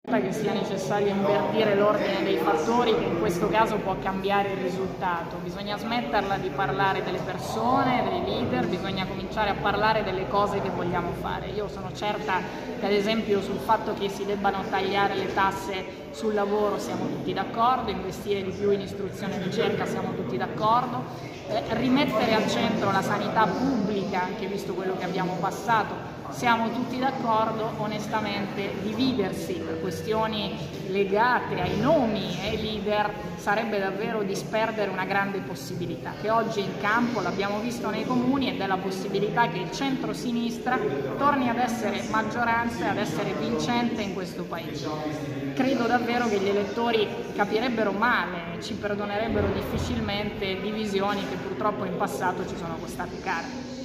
che sia necessario invertire l'ordine dei fattori, che in questo caso può cambiare il risultato. Bisogna smetterla di parlare delle persone, dei leader, bisogna cominciare a parlare delle cose che vogliamo fare. Io sono certa che ad esempio sul fatto che si debbano tagliare le tasse sul lavoro siamo tutti d'accordo, investire di più in istruzione e ricerca siamo tutti d'accordo, rimettere al centro la sanità pubblica, anche visto quello che abbiamo passato, siamo tutti d'accordo. Onestamente dividersi per questioni legate ai nomi e ai leader sarebbe davvero disperdere una grande possibilità che oggi è in campo, l'abbiamo visto nei comuni, ed è la possibilità che il centro-sinistra torni ad essere maggioranza e ad essere vincente in questo Paese. Credo davvero che gli elettori capirebbero male, ci perdonerebbero difficilmente divisioni che purtroppo in passato ci sono costate care.